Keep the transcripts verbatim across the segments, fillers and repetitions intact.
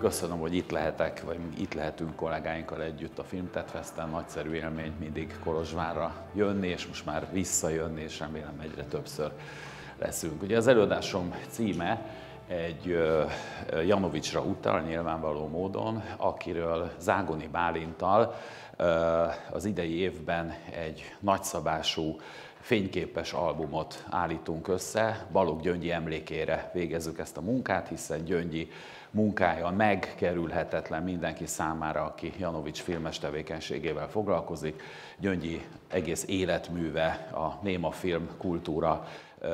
köszönöm, hogy itt lehetek, vagy itt lehetünk kollégáinkkal együtt a Filmtetfesten. Nagyszerű élmény mindig Kolozsvárra jönni, és most már visszajönni, és remélem egyre többször leszünk. Ugye az előadásom címe egy Janovicsra utal nyilvánvaló módon, akiről Zágoni Bálinttal az idei évben egy nagyszabású fényképes albumot állítunk össze. Balogh Gyöngyi emlékére végezzük ezt a munkát, hiszen Gyöngyi munkája megkerülhetetlen mindenki számára, aki Janovics filmes tevékenységével foglalkozik. Gyöngyi egész életműve a némafilm kultúra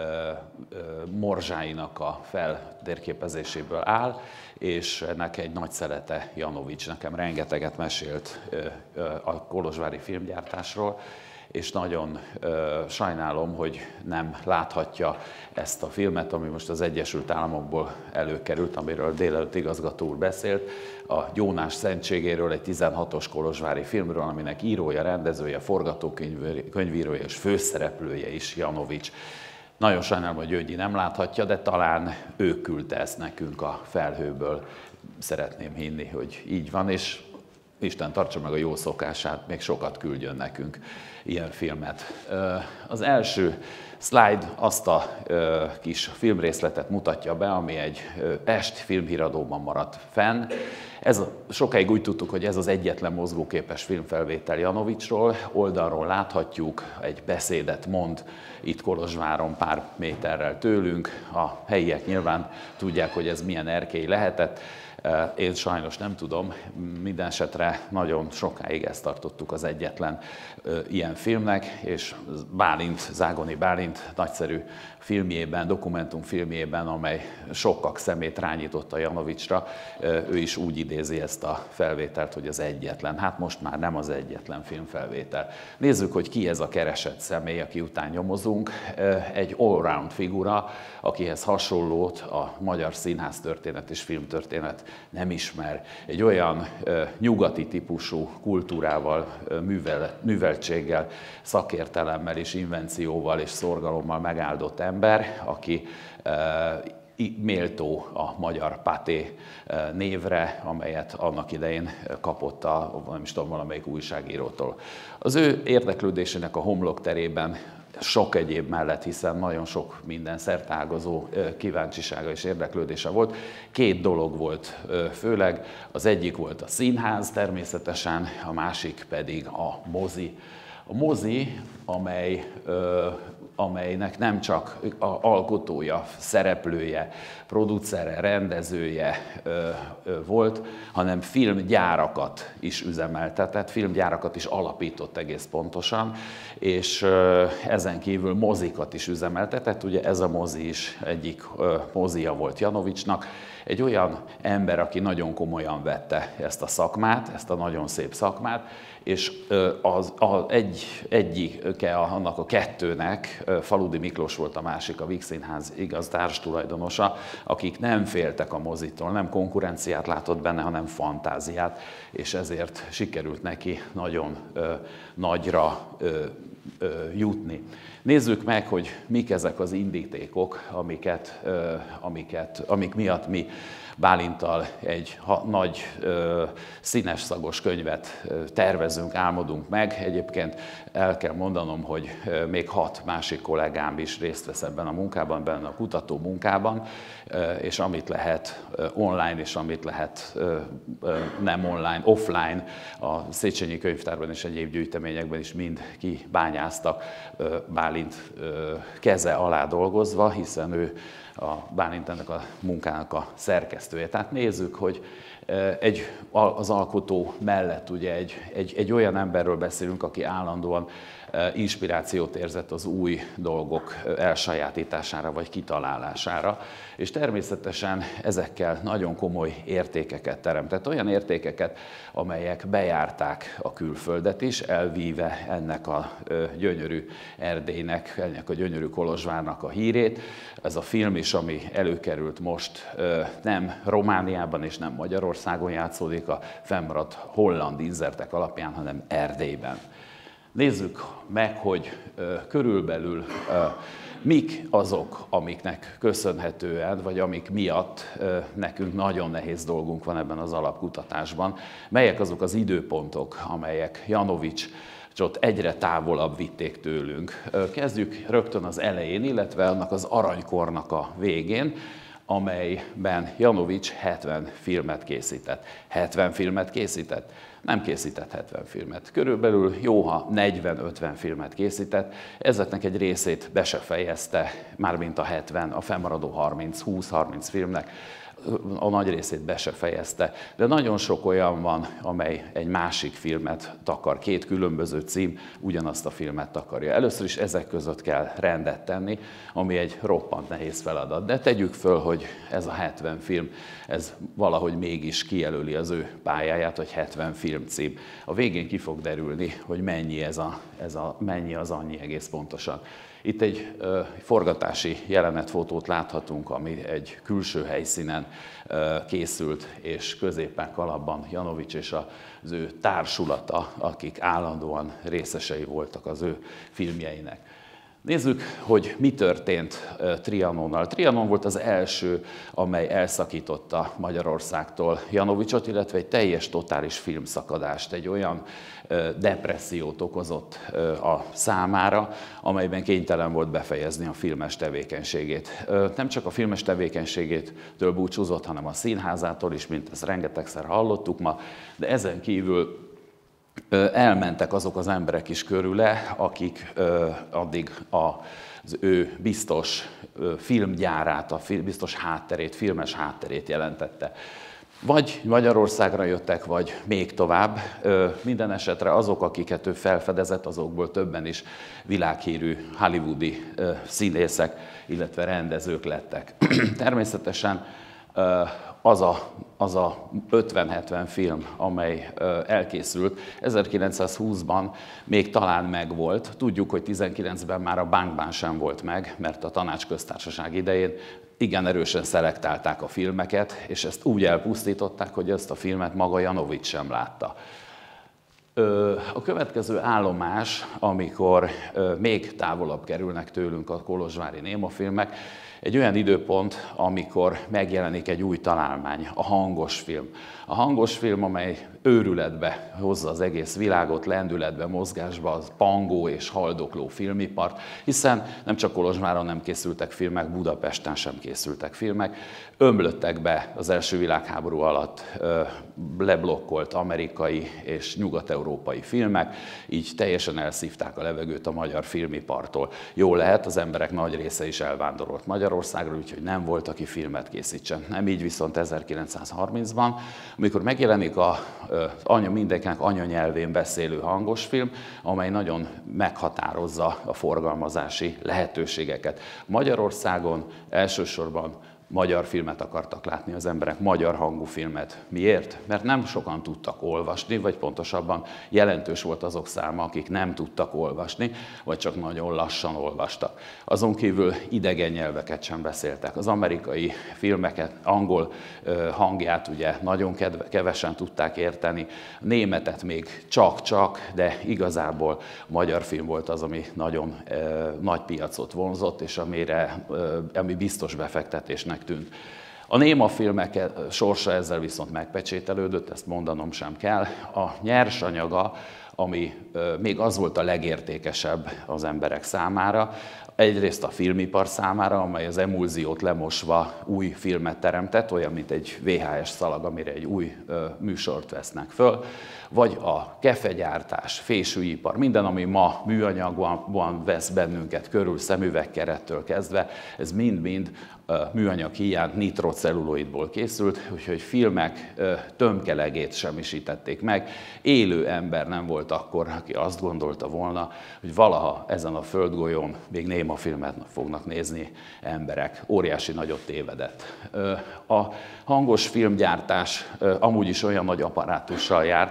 morzsáinak a feltérképezéséből áll, és ennek egy nagy szelete Janovics. Nekem rengeteget mesélt a kolozsvári filmgyártásról, és nagyon ö, sajnálom, hogy nem láthatja ezt a filmet, ami most az Egyesült Államokból előkerült, amiről délelőtt igazgató úr beszélt, a Gyónás szentségéről, egy tizenhatos kolozsvári filmről, aminek írója, rendezője, forgatókönyvírója és főszereplője is Janovics. Nagyon sajnálom, hogy Gyöngyi nem láthatja, de talán ő küldte ezt nekünk a felhőből. Szeretném hinni, hogy így van, és Isten tartsa meg a jó szokását, még sokat küldjön nekünk ilyen filmet. Az első slide azt a kis filmrészletet mutatja be, ami egy Pest filmhíradóban maradt fenn. Ez, sokáig úgy tudtuk, hogy ez az egyetlen mozgóképes filmfelvétel Janovicsról. Oldalról láthatjuk, egy beszédet mond itt Kolozsváron pár méterrel tőlünk. A helyiek nyilván tudják, hogy ez milyen erkély lehetett. Én sajnos nem tudom, minden esetre nagyon sokáig ezt tartottuk az egyetlen ilyen filmnek, és Bálint, Zágoni Bálint nagyszerű filmjében, dokumentumfilmjében, amely sokak szemét rányította Janovicsra, ő is úgy idézi ezt a felvételt, hogy az egyetlen. Hát most már nem az egyetlen filmfelvétel. Nézzük, hogy ki ez a keresett személy, aki után nyomozunk. Egy all-round figura, akihez hasonlót a magyar színháztörténet és filmtörténet nem ismer. Egy olyan nyugati típusú kultúrával, művel, műveltséggel, szakértelemmel és invencióval és szorgalommal megáldott ember, aki méltó a magyar Pathé névre, amelyet annak idején kapott a, nem is tudom, valamelyik újságírótól. Az ő érdeklődésének a homlokterében sok egyéb mellett, hiszen nagyon sok minden szertágazó kíváncsisága és érdeklődése volt. Két dolog volt főleg, az egyik volt a színház természetesen, a másik pedig a mozi. A mozi, amely, amelynek nem csak alkotója, szereplője, producere, rendezője volt, hanem filmgyárakat is üzemeltetett, filmgyárakat is alapított egész pontosan, és ezen kívül mozikat is üzemeltetett. Ugye ez a mozi is egyik mozia volt Janovicsnak. Egy olyan ember, aki nagyon komolyan vette ezt a szakmát, ezt a nagyon szép szakmát, és az, az egy, egyike annak a kettőnek, Faludi Miklós volt a másik, a Víg Színház igaz társtulajdonosa, akik nem féltek a mozitól, nem konkurenciát látott benne, hanem fantáziát, és ezért sikerült neki nagyon ö, nagyra ö, ö, jutni. Nézzük meg, hogy mik ezek az indítékok, amiket, ö, amiket, amik miatt mi Bálinttal egy ha, nagy ö, színes szagos könyvet ö, tervezünk, álmodunk meg. Egyébként el kell mondanom, hogy ö, még hat másik kollégám is részt vesz ebben a munkában, benne a kutató munkában, ö, és amit lehet ö, online, és amit lehet ö, ö, nem online, offline, a Széchenyi Könyvtárban és egyéb gyűjteményekben is mind kibányáztak ö, Bálint ö, keze alá dolgozva, hiszen ő a Bálint ennek a munkának a szerkesztője. Tehát nézzük, hogy egy, az alkotó mellett ugye egy, egy, egy olyan emberről beszélünk, aki állandóan inspirációt érzett az új dolgok elsajátítására vagy kitalálására, és természetesen ezekkel nagyon komoly értékeket teremtett. Olyan értékeket, amelyek bejárták a külföldet is, elvíve ennek a gyönyörű Erdélynek, ennek a gyönyörű Kolozsvárnak a hírét. Ez a film is, ami előkerült most, nem Romániában és nem Magyarországon játszódik a fennmaradt holland inzertek alapján, hanem Erdélyben. Nézzük meg, hogy körülbelül mik azok, amiknek köszönhetően, vagy amik miatt nekünk nagyon nehéz dolgunk van ebben az alapkutatásban. Melyek azok az időpontok, amelyek Janovicsot egyre távolabb vitték tőlünk. Kezdjük rögtön az elején, illetve annak az aranykornak a végén, amelyben Janovics hetven filmet készített. hetven filmet készített? Nem készített hetven filmet. Körülbelül jó, ha negyven-ötven filmet készített. Ezeknek egy részét be se fejezte, mármint a hetven, a fennmaradó harminc, húsz-harminc filmnek a nagy részét be se fejezte, de nagyon sok olyan van, amely egy másik filmet takar, két különböző cím ugyanazt a filmet takarja. Először is ezek között kell rendet tenni, ami egy roppant nehéz feladat, de tegyük föl, hogy ez a hetven film, ez valahogy mégis kijelöli az ő pályáját, hogy hetven filmcím. A végén ki fog derülni, hogy mennyi, ez a, ez a, mennyi az annyi egész pontosan. Itt egy uh, forgatási jelenetfotót láthatunk, ami egy külső helyszínen uh, készült, és középen kalapban Janovics és az ő társulata, akik állandóan részesei voltak az ő filmjeinek. Nézzük, hogy mi történt Trianonnal. Trianon volt az első, amely elszakította Magyarországtól Janovicsot, illetve egy teljes, totális filmszakadást, egy olyan depressziót okozott a számára, amelyben kénytelen volt befejezni a filmes tevékenységét. Nem csak a filmes tevékenységétől búcsúzott, hanem a színházától is, mint ezt rengetegszer hallottuk ma, de ezen kívül elmentek azok az emberek is körüle, akik addig az ő biztos filmgyárát, a biztos hátterét, filmes hátterét jelentette. Vagy Magyarországra jöttek, vagy még tovább. Minden esetre azok, akiket ő felfedezett, azokból többen is világhírű hollywoodi színészek, illetve rendezők lettek. Természetesen az a, az a ötven-hetven film, amely elkészült, ezerkilencszázhúszban még talán megvolt. Tudjuk, hogy tizenkilencben már a Bánkban sem volt meg, mert a Tanácsköztársaság idején igen erősen szelektálták a filmeket, és ezt úgy elpusztították, hogy ezt a filmet maga Janovics sem látta. A következő állomás, amikor még távolabb kerülnek tőlünk a kolozsvári némafilmek, egy olyan időpont, amikor megjelenik egy új találmány, a hangos film. A hangos film, amely őrületbe hozza az egész világot, lendületbe, mozgásba, az pangó és haldokló filmipart, hiszen nem csak Kolozsváron nem készültek filmek, Budapesten sem készültek filmek, ömlöttek be az első világháború alatt ö, leblokkolt amerikai és nyugat-európai filmek, így teljesen elszívták a levegőt a magyar filmipartól. Jó lehet, az emberek nagy része is elvándorolt Magyarországról, úgyhogy nem volt, aki filmet készítsen. Nem így viszont ezerkilencszázharmincban, amikor megjelenik a anya, mindenkinek anyanyelvén beszélő hangos film, amely nagyon meghatározza a forgalmazási lehetőségeket. Magyarországon elsősorban magyar filmet akartak látni az emberek, magyar hangú filmet. Miért? Mert nem sokan tudtak olvasni, vagy pontosabban jelentős volt azok száma, akik nem tudtak olvasni, vagy csak nagyon lassan olvastak. Azon kívül idegen nyelveket sem beszéltek. Az amerikai filmeket, angol hangját ugye nagyon kevesen tudták érteni, németet még csak-csak, de igazából magyar film volt az, ami nagyon nagy piacot vonzott, és amire, ami biztos befektetésnek tűnt. A némafilmek sorsa ezzel viszont megpecsételődött, ezt mondanom sem kell. A nyersanyaga, ami még az volt a legértékesebb az emberek számára, egyrészt a filmipar számára, amely az emulziót lemosva új filmet teremtett, olyan, mint egy vé há es szalag, amire egy új műsort vesznek föl, vagy a kefegyártás, fésűipar, minden, ami ma műanyagban vesz bennünket körül, szemüvegkerettől kezdve, ez mind-mind műanyag hiány nitrocelluloidból készült, úgyhogy filmek tömkelegét semmisítették meg. Élő ember nem volt akkor, aki azt gondolta volna, hogy valaha ezen a földgolyón még némafilmet fognak nézni emberek. Óriási nagyot tévedett. A hangos filmgyártás amúgy is olyan nagy apparátussal járt,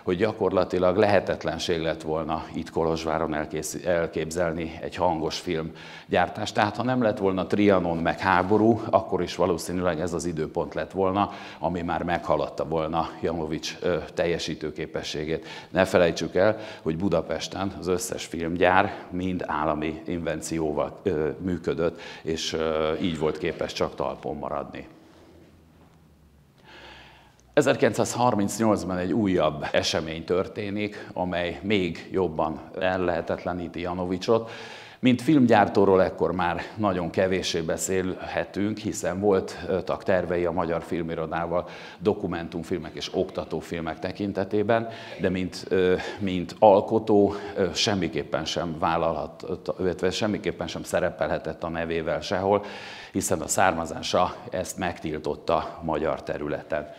hogy gyakorlatilag lehetetlenség lett volna itt Kolozsváron elképzelni egy hangos filmgyártást. Tehát ha nem lett volna Trianon meg háború, akkor is valószínűleg ez az időpont lett volna, ami már meghaladta volna Janovics teljesítőképességét. Ne felejtsük el, hogy Budapesten az összes filmgyár mind állami invencióval működött, és így volt képes csak talpon maradni. ezerkilencszázharmincnyolcban egy újabb esemény történik, amely még jobban ellehetetleníti Janovicsot. Mint filmgyártóról ekkor már nagyon kevéssé beszélhetünk, hiszen voltak tervei a Magyar Filmirodával dokumentumfilmek és oktatófilmek tekintetében, de mint, mint alkotó semmiképpen sem vállalhat, illetve semmiképpen sem szerepelhetett a nevével sehol, hiszen a származása ezt megtiltotta magyar területen.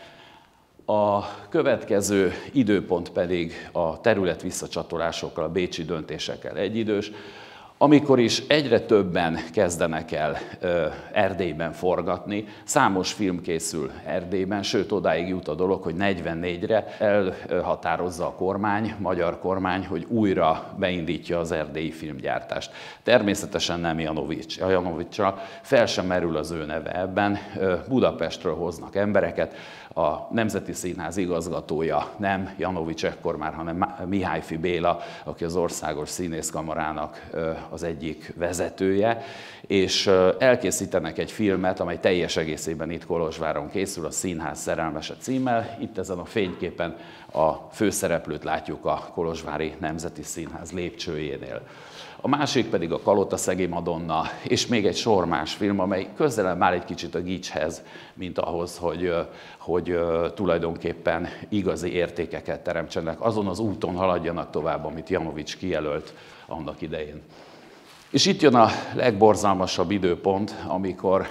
A következő időpont pedig a terület visszacsatolásokkal, a bécsi döntésekkel egyidős, amikor is egyre többen kezdenek el Erdélyben forgatni, számos film készül Erdélyben, sőt odáig jut a dolog, hogy negyvennégyre elhatározza a kormány, magyar kormány, hogy újra beindítja az erdélyi filmgyártást. Természetesen nem Janovics, Janovicsra, fel sem merül az ő neve ebben, Budapestről hoznak embereket, a Nemzeti Színház igazgatója nem Janovics ekkor már, hanem Mihályfi Béla, aki az Országos Színészkamarának az egyik vezetője, és elkészítenek egy filmet, amely teljes egészében itt Kolozsváron készül, a Színház szerelmese címmel. Itt ezen a fényképen a főszereplőt látjuk a Kolozsvári Nemzeti Színház lépcsőjénél. A másik pedig a Kalotaszegi Madonna, és még egy sor más film, amely közelebb már egy kicsit a gicshez, mint ahhoz, hogy, hogy tulajdonképpen igazi értékeket teremtsenek, azon az úton haladjanak tovább, amit Janovics kijelölt annak idején. És itt jön a legborzalmasabb időpont, amikor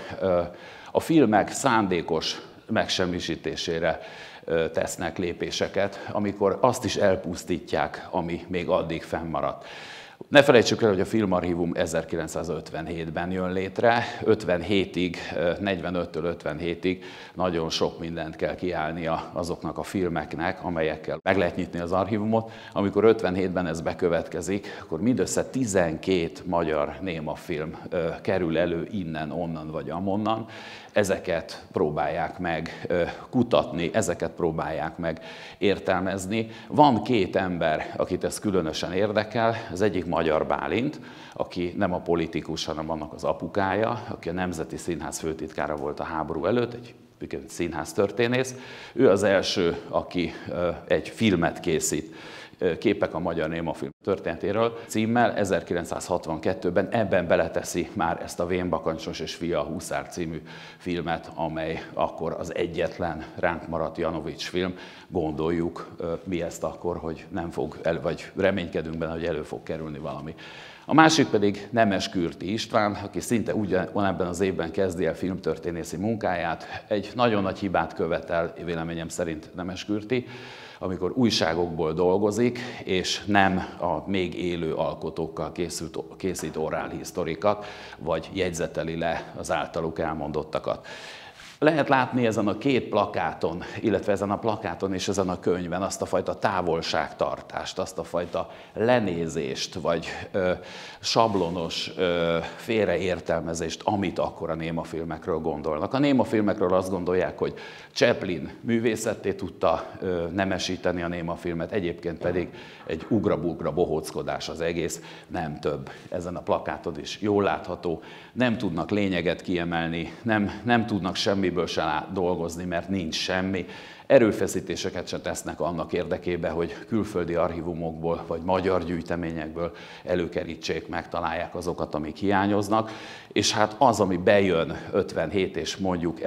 a filmek szándékos megsemmisítésére tesznek lépéseket, amikor azt is elpusztítják, ami még addig fennmaradt. Ne felejtsük el, hogy a Filmarchívum ezerkilencszázötvenhétben jön létre, ötvenhétig, negyvenöttől ötvenhétig nagyon sok mindent kell kiállnia azoknak a filmeknek, amelyekkel meg lehet nyitni az archívumot. Amikor ötvenhétben ez bekövetkezik, akkor mindössze tizenkét magyar némafilm kerül elő innen, onnan vagy amonnan. Ezeket próbálják meg kutatni, ezeket próbálják meg értelmezni. Van két ember, akit ez különösen érdekel, az egyik Magyar Bálint, aki nem a politikus, hanem annak az apukája, aki a Nemzeti Színház főtitkára volt a háború előtt, egy színháztörténész. Ő az első, aki egy filmet készít, Képek a magyar némafilm történetéről címmel, ezerkilencszázhatvankettőben ebben beleteszi már ezt a Vénbakancsos és fia a huszár című filmet, amely akkor az egyetlen ránk maradt Janovics film. Gondoljuk mi ezt akkor, hogy nem fog, el, vagy reménykedünk benne, hogy elő fog kerülni valami. A másik pedig Nemes Kürti István, aki szinte ugyanebben az évben kezdi el filmtörténészi munkáját. Egy nagyon nagy hibát követel, véleményem szerint Nemes Kürti, amikor újságokból dolgozik, és nem a még élő alkotókkal készült, készít orálhisztorikat, vagy jegyzeteli le az általuk elmondottakat. Lehet látni ezen a két plakáton, illetve ezen a plakáton és ezen a könyvben azt a fajta távolságtartást, azt a fajta lenézést, vagy ö, sablonos ö, félreértelmezést, amit akkor a némafilmekről gondolnak. A némafilmekről azt gondolják, hogy Chaplin művészetté tudta ö, nemesíteni a némafilmet, egyébként pedig egy ugra-bugra bohóckodás az egész, nem több. Ezen a plakáton is jól látható, nem tudnak lényeget kiemelni, nem, nem tudnak semmiből se dolgozni, mert nincs semmi. Erőfeszítéseket se tesznek annak érdekében, hogy külföldi archívumokból vagy magyar gyűjteményekből előkerítsék, megtalálják azokat, amik hiányoznak. És hát az, ami bejön ötvenhét és mondjuk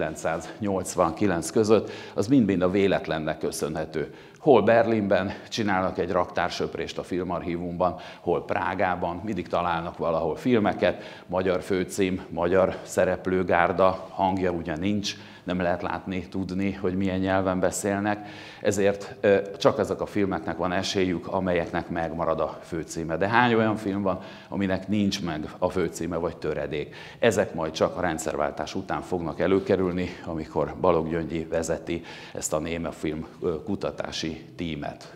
ezerkilencszáznyolcvankilenc között, az mind-mind a véletlennek köszönhető. Hol Berlinben csinálnak egy raktársöprést a Filmarchívumban, hol Prágában, mindig találnak valahol filmeket, magyar főcím, magyar szereplőgárda, hangja ugye nincs, nem lehet látni, tudni, hogy milyen nyelven beszélnek, ezért csak ezek a filmeknek van esélyük, amelyeknek megmarad a főcíme. De hány olyan film van, aminek nincs meg a főcíme vagy töredék? Ezek majd csak a rendszerváltás után fognak előkerülni, amikor Balogh Gyöngyi vezeti ezt a némafilm kutatási tímet.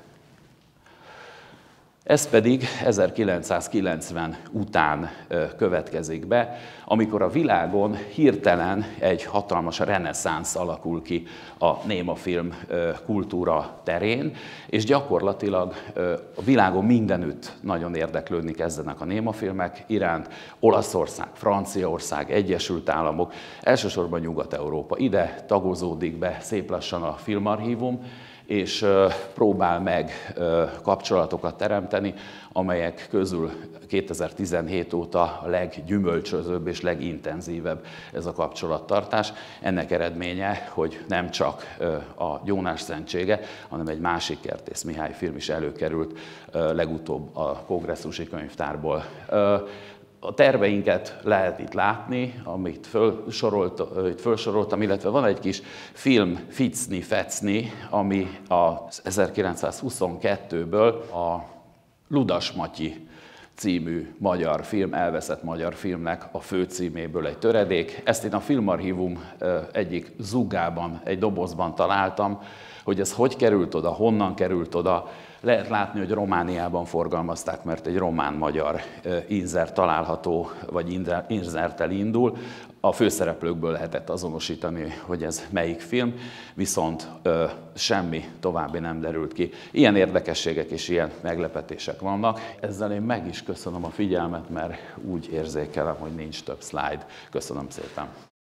Ez pedig ezerkilencszázkilencven után következik be, amikor a világon hirtelen egy hatalmas reneszánsz alakul ki a némafilm kultúra terén, és gyakorlatilag a világon mindenütt nagyon érdeklődni kezdenek a némafilmek iránt. Olaszország, Franciaország, Egyesült Államok, elsősorban Nyugat-Európa. Ide tagozódik be szép lassan a filmarchívum, és próbál meg kapcsolatokat teremteni, amelyek közül kétezer-tizenhét óta a leggyümölcsözőbb és legintenzívebb ez a kapcsolattartás. Ennek eredménye, hogy nem csak a Gyónás szentsége, hanem egy másik Kertész Mihály film is előkerült legutóbb a Kongresszusi Könyvtárból. A terveinket lehet itt látni, amit felsorolt, itt felsoroltam, illetve van egy kis film, Ficni, Fecni, ami az ezerkilencszázhuszonkettőből a Ludas Matyi című magyar film, elveszett magyar filmnek a főcíméből egy töredék. Ezt én a Filmarchívum egyik zugában, egy dobozban találtam, hogy ez hogy került oda, honnan került oda. Lehet látni, hogy Romániában forgalmazták, mert egy román-magyar insert található, vagy inserttel indul. A főszereplőkből lehetett azonosítani, hogy ez melyik film, viszont ö, semmi további nem derült ki. Ilyen érdekességek és ilyen meglepetések vannak. Ezzel én meg is köszönöm a figyelmet, mert úgy érzékelem, hogy nincs több szlájd. Köszönöm szépen.